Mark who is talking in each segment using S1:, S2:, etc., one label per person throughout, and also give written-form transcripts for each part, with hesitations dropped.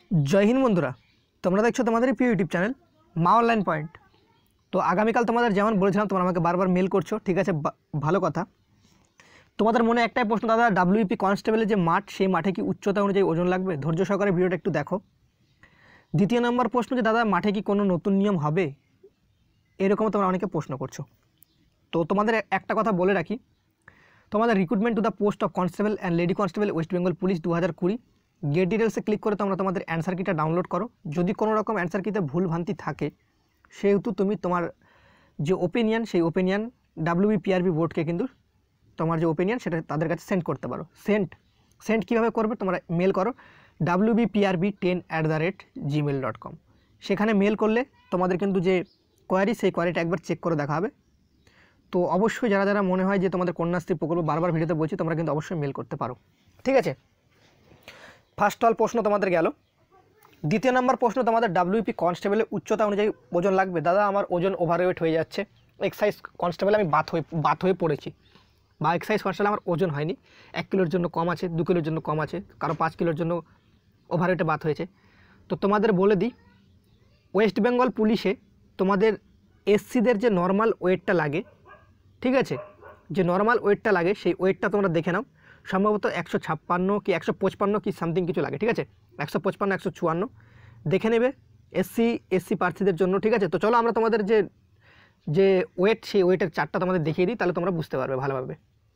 S1: जय हिंद बंधुरा তোমরা দেখছো তোমাদের প্রিয় YouTube channel Maa online point. তো আগামীকাল তোমাদের যেমন বলেছিলাম তোমরা আমাকে বারবার মেল করছো, ঠিক আছে, ভালো কথা। তোমাদের মনে একটাই প্রশ্ন, দাদা ডাব্লিউপি কনস্টেবলের যে মাঠ সেই মাঠে কি উচ্চতা অনুযায়ী ওজন লাগবে? ধৈর্য সহকারে ভিডিওটা একটু দেখো। দ্বিতীয় নম্বর প্রশ্ন, যে দাদা মাঠে কি কোনো নতুন নিয়ম হবে? এরকম তোমরা অনেকে প্রশ্ন করছো। তো তোমাদের একটা কথা বলে রাখি, তোমাদের recruitment to the post of constable and lady constable West Bengal police 2020 get ডিটেলসে ক্লিক করে তোমরা তোমাদের অ্যান্সার কিটা ডাউনলোড করো। যদি কোনো রকম অ্যান্সার কিতে ভুল ভ্রান্তি থাকে সেহেতু তুমি তোমার যে ওপিনিয়ন সেই ওপিনিয়ন ডাব্লিউবিপিআরবি বোর্ডকে কিন্তু তোমার যে ওপিনিয়ন সেটা তাদের কাছে সেন্ড করতে পারো। সেন্ড কীভাবে করবে? তোমরা মেল করো wbprb10@gmail.com। সেখানে মেল করলে তোমাদের কিন্তু যে কোয়ারি সেই কোয়ারিটা একবার চেক করে দেখা হবে। তো অবশ্যই যারা যারা মনে হয় যে তোমাদের কন্যাশ্রী প্রকল্প বারবার ভিডিওতে বলছি, তোমরা কিন্তু অবশ্যই মেল করতে পারো, ঠিক আছে। ফার্স্ট অল প্রশ্ন তোমাদের গেল। দ্বিতীয় নম্বর প্রশ্ন, তোমাদের ডাব্লিউপি কনস্টেবলের উচ্চতা অনুযায়ী ওজন লাগবে? দাদা আমার ওজন ওভারওয়েট হয়ে যাচ্ছে, এক্সাইজ কনস্টেবল আমি বাত হয়ে পড়েছি, বা এক্সাইজ কনস্টেবল আমার ওজন হয়নি, 1 কিলোর জন্য কম আছে, 2 কিলোর জন্য কম আছে, কারো 5 কিলোর জন্য ওভারওয়েটে বাত হয়েছে। তো তোমাদের বলে দিই, ওয়েস্ট বেঙ্গল পুলিশে তোমাদের এসসিদের যে নর্মাল ওয়েটটা লাগে, ঠিক আছে, যে নর্মাল ওয়েটটা লাগে সেই ওয়েটটা তোমরা দেখে নাও। সম্ভবত 156 কি 155 কি সামথিং কিছু লাগে, ঠিক আছে, 155 154 দেখে নেবে এসসি প্রার্থীদের জন্য, ঠিক আছে। তো চলো আমরা তোমাদের যে ওয়েট সেই ওয়েটের চার্টটা তোমাদের দেখিয়ে দিই, তাহলে তোমরা বুঝতে পারবে ভালোভাবে।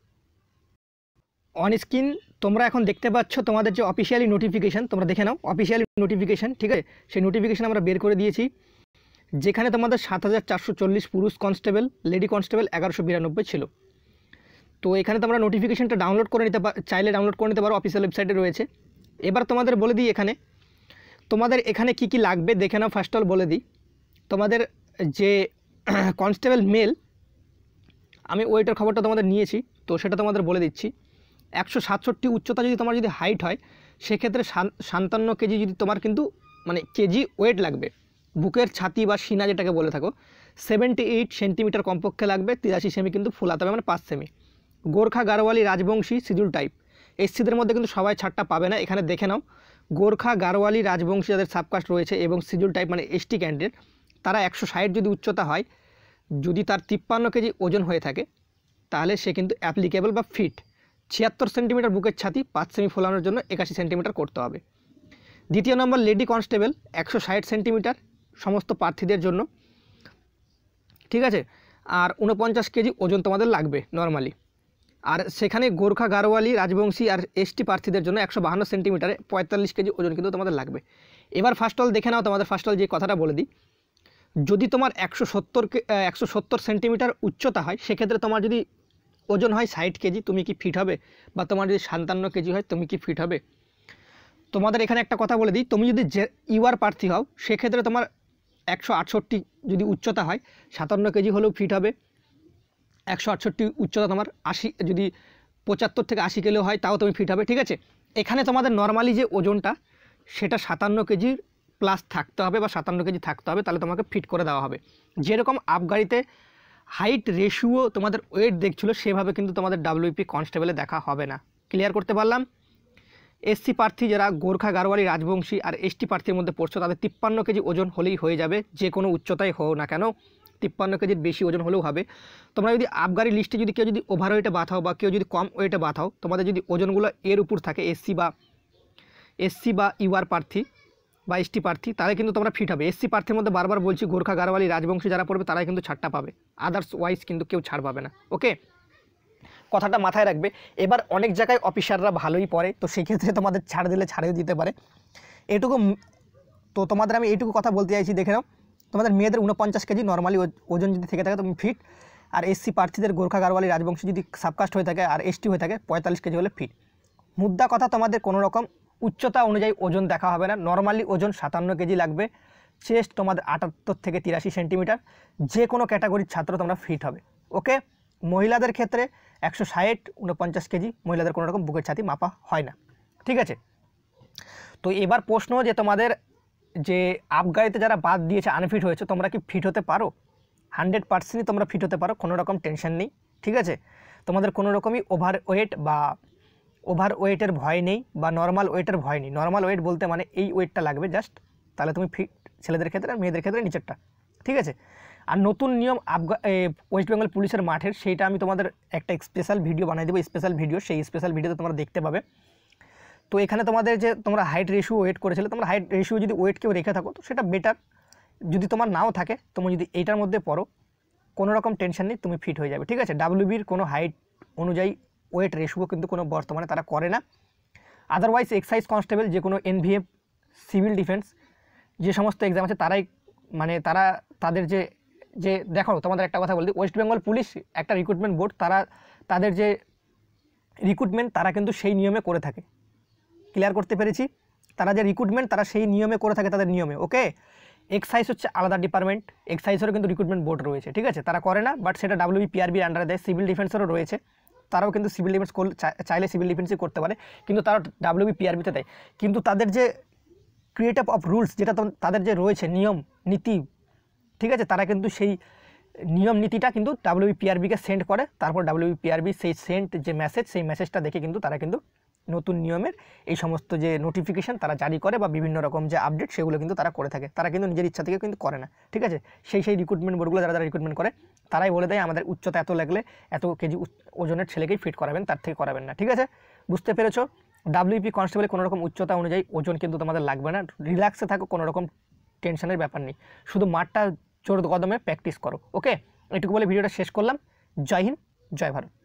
S1: অন স্ক্রিন তোমরা এখন দেখতে পাচ্ছ তোমাদের যে অফিসিয়ালি নোটিফিকেশান, তোমরা দেখে নাও অফিসিয়ালি নোটিফিকেশান, ঠিক আছে। সেই নোটিফিকেশান আমরা বের করে দিয়েছি, যেখানে তোমাদের 7440 পুরুষ কনস্টেবল, লেডি কনস্টেবল 1192 ছিল। তো এখানে তোমরা নোটিফিকেশানটা ডাউনলোড করে নিতে চাইলে ডাউনলোড করে নিতে পারো, অফিসিয়াল ওয়েবসাইটে রয়েছে। এবার তোমাদের বলে দিই এখানে তোমাদের এখানে কি কি লাগবে দেখে নাও। ফার্স্ট অল বলে দিই, তোমাদের যে কনস্টেবল মেল, আমি ওয়েটের খবরটা তোমাদের নিয়েছি, তো সেটা তোমাদের বলে দিচ্ছি। 167 উচ্চতা যদি তোমার যদি হাইট হয়, সেক্ষেত্রে 57 কেজি যদি তোমার কিন্তু মানে কেজি ওয়েট লাগবে। বুকের ছাতি বা সিনা যেটাকে বলে থাকো, 78 সেন্টিমিটার কমপক্ষে লাগবে, 83 সেমি কিন্তু ফুলাতে হবে, মানে 5 সেমি। গোর্খা গারোয়ালি রাজবংশী শিডিউল টাইপ, এসসিদের মধ্যে কিন্তু সবাই ছাড়টা পাবে না, এখানে দেখে নাও। গোর্খা গারোয়ালি রাজবংশী যাদের সাবকাস্ট রয়েছে এবং শিডিউল টাইপ মানে এসটি ক্যান্ডিডেট, তারা 160 যদি উচ্চতা হয়, যদি তার 53 কেজি ওজন হয়ে থাকে, তাহলে সে কিন্তু অ্যাপ্লিকেবল বা ফিট। 76 সেন্টিমিটার বুকের ছাতি, 5 সেমি ফোলানোর জন্য 81 সেন্টিমিটার করতে হবে। দ্বিতীয় নম্বর লেডি কনস্টেবল 160 সেন্টিমিটার সমস্ত প্রার্থীদের জন্য, ঠিক আছে। আর 49 কেজি ওজন তোমাদের লাগবে নর্মালি। আর সেখানে গোর্খা গারোয়ালি রাজবংশী আর এসটি প্রার্থীদের জন্য 152 সেন্টিমিটারে 45 কেজি ওজন কিন্তু তোমাদের লাগবে। এবার ফার্স্ট অল দেখে নাও, তোমাদের ফার্স্ট অল যে কথাটা বলে দিই, যদি তোমার 170 সেন্টিমিটার উচ্চতা হয়, সেক্ষেত্রে তোমার যদি ওজন হয় 60 কেজি, তুমি কি ফিট হবে? বা তোমার যদি 57 কেজি হয়, তুমি কি ফিট হবে? তোমাদের এখানে একটা কথা বলে দিই, তুমি যদি ইউআর প্রার্থী হও, সেক্ষেত্রে তোমার 168 যদি উচ্চতা হয়, 57 কেজি হলেও ফিট হবে। 168 উচ্চতা তোমার 80 যদি 75 থেকে 80 কিলো হয়, তাও তুমি ফিট হবে, ঠিক আছে। এখানে তোমাদের নর্মালি যে ওজনটা সেটা 57 কেজির প্লাস থাকতে হবে বা 57 কেজি থাকতে হবে, তাহলে তোমাকে ফিট করে দেওয়া হবে। যেরকম আবগারিতে হাইট রেশিও তোমাদের ওয়েট দেখছিল, সেভাবে কিন্তু তোমাদের ডাব্লিউপি কনস্টেবলে দেখা হবে না। ক্লিয়ার করতে পারলাম? এসসি প্রার্থী যারা গোর্খা গারোয়ালি রাজবংশী আর এসটি প্রার্থীর মধ্যে পড়ছো, তাদের 53 কেজি ওজন হলেই হয়ে যাবে, যে কোনো উচ্চতায় হও না কেন, 53 কেজির বেশি ওজন হলেও হবে। তোমরা যদি আবগারি লিস্টে যদি কেউ যদি ওভারওয়েটে বাঁধাও বা কেউ যদি কম ওয়েটে বাঁধাও, তোমাদের যদি ওজনগুলো এর উপর থাকে, এসসি বা ইউআর প্রার্থী বা এসটি প্রার্থী, তাহলে কিন্তু তোমরা ফিট হবে। এসসি প্রার্থীর মধ্যে বারবার বলছি, গোর্খা গারোয়ালি রাজবংশী যারা পড়বে তারাই কিন্তু ছাড়টা পাবে, আদার্স ওয়াইজ কিন্তু কেউ ছাড় পাবে না, ওকে, কথাটা মাথায় রাখবে। এবার অনেক জায়গায় অফিসাররা ভালোই পড়ে, তো সেক্ষেত্রে তোমাদের ছাড় দিলে ছাড়েও দিতে পারে, এটুকু। তো তোমাদের আমি এইটুকু কথা বলতে চাইছি, দেখে নাও তোমাদের মেয়েদের 49 কেজি নর্মালি ওজন যদি থেকে থাকে তুমি ফিট। আর এসসি প্রার্থীদের গোর্খা গারোয়ালি রাজবংশী যদি সাবকাস্ট হয়ে থাকে আর এসটি হয়ে থাকে 45 কেজি হলে ফিট। মুদ্রা কথা, তোমাদের কোনো রকম উচ্চতা অনুযায়ী ওজন দেখা হবে না, নর্মালি ওজন 57 কেজি লাগবে, চেস্ট তোমাদের 78 থেকে 83 সেন্টিমিটার, যে কোনো ক্যাটাগরির ছাত্র তোমরা ফিট হবে, ওকে। মহিলাদের ক্ষেত্রে 160 49 কেজি, মহিলাদের কোনো রকম বুকের ছাতি মাপা হয় না, ঠিক আছে। তো এবার প্রশ্ন, যে তোমাদের যে আবগারিতে যারা বাদ দিয়েছে আনফিট হয়েছে, তোমরা কি ফিট হতে পারো? 100%ই তোমরা ফিট হতে পারো, কোনো রকম টেনশন নেই, ঠিক আছে। তোমাদের কোনো রকমই ওভারওয়েট বা ওভার ওয়েটের ভয় নেই বা নর্মাল ওয়েটের ভয় নেই। নর্মাল ওয়েট বলতে মানে এই ওয়েটটা লাগবে জাস্ট, তাহলে তুমি ফিট, ছেলেদের ক্ষেত্রে আর মেয়েদের ক্ষেত্রে নিচেরটা, ঠিক আছে। আর নতুন নিয়ম ওয়েস্ট বেঙ্গল পুলিশের মাঠের, সেইটা আমি তোমাদের একটা স্পেশাল ভিডিও বানিয়ে দেবো, স্পেশাল ভিডিও, সেই স্পেশাল ভিডিওতে তোমরা দেখতে পাবে। তো এখানে তোমাদের যে তোমরা হাইট রেশিও ওয়েট করেছিলে, তোমরা হাইট রেশিও যদি ওয়েট কেউ রেখে থাকো তো সেটা বেটার। যদি তোমার নাও থাকে, তুমি যদি এইটার মধ্যে পড়ো, কোনো রকম টেনশন নেই, তুমি ফিট হয়ে যাবে, ঠিক আছে। ডাব্লিউবির কোনো হাইট অনুযায়ী ওয়েট রেশিও কিন্তু কোনো বর্তমানে তারা করে না। আদারওয়াইজ এক্সাইজ কনস্টেবল, যে কোনো এনভিএফ, সিভিল ডিফেন্স, যে সমস্ত এক্সাম আছে তারাই মানে তারা তাদের যে যে দেখো তোমাদের একটা কথা বলতে, ওয়েস্ট বেঙ্গল পুলিশ একটা রিক্রুটমেন্ট বোর্ড, তারা তাদের যে রিক্রুটমেন্ট তারা কিন্তু সেই নিয়মে করে থাকে। ক্লিয়ার করতে পেরেছি? তারা যে রিক্রুটমেন্ট তারা সেই নিয়মে করে থাকে, তাদের নিয়মে। ওকে, এক্সাইজ হচ্ছে আলাদা ডিপার্টমেন্ট, এক্সাইজেরও কিন্তু রিক্রুটমেন্ট বোর্ড রয়েছে, ঠিক আছে, তারা করে না, বাট সেটা ডাব্লিউবিপিআরবির আন্ডারে দেয়। সিভিল ডিফেন্সেরও রয়েছে, তারাও কিন্তু সিভিল ডিফেন্স চাইলে সিভিল ডিফেন্সই করতে পারে, কিন্তু তারা ডাব্লিউবিপিআরবিতে দেয়। কিন্তু তাদের যে ক্রিয়েটিভ অফ রুলস, যেটা তাদের যে রয়েছে নিয়ম নীতি, ঠিক আছে, তারা কিন্তু সেই নিয়ম নীতিটা কিন্তু ডাব্লিউবিপিআরবিকে সেন্ড করে, তারপর ডাব্লিউবিপিআরবি সেই সেন্ট যে মেসেজ, সেই মেসেজটা দেখে কিন্তু তারা কিন্তু নতুন নিয়মের এই সমস্ত যে নোটিফিকেশান তারা জারি করে বা বিভিন্ন রকম যে আপডেট সেগুলো কিন্তু তারা করে থাকে। তারা কিন্তু নিজের ইচ্ছা থেকে কিন্তু করে না, ঠিক আছে। সেই রিক্রুটমেন্ট বোর্ডগুলো যারা রিক্রুটমেন্ট করে তারাই বলে দেয় আমাদের উচ্চতা এত লাগলে এত কেজি ওজনের ছেলেকেই ফিট করাবেন, তার থেকে করাবেন না, ঠিক আছে। বুঝতে পেরেছো? ডাব্লিউপি কনস্টেবল কোনো রকম উচ্চতা অনুযায়ী ওজন কিন্তু তোমাদের লাগবে না, রিল্যাক্সে থাকো, কোনো রকম টেনশনের ব্যাপার নেই, শুধু মাঠটা জোর কদমে প্র্যাকটিস করো। ওকে, এটুকু বলে ভিডিওটা শেষ করলাম। জয় হিন্দ, জয় ভারত।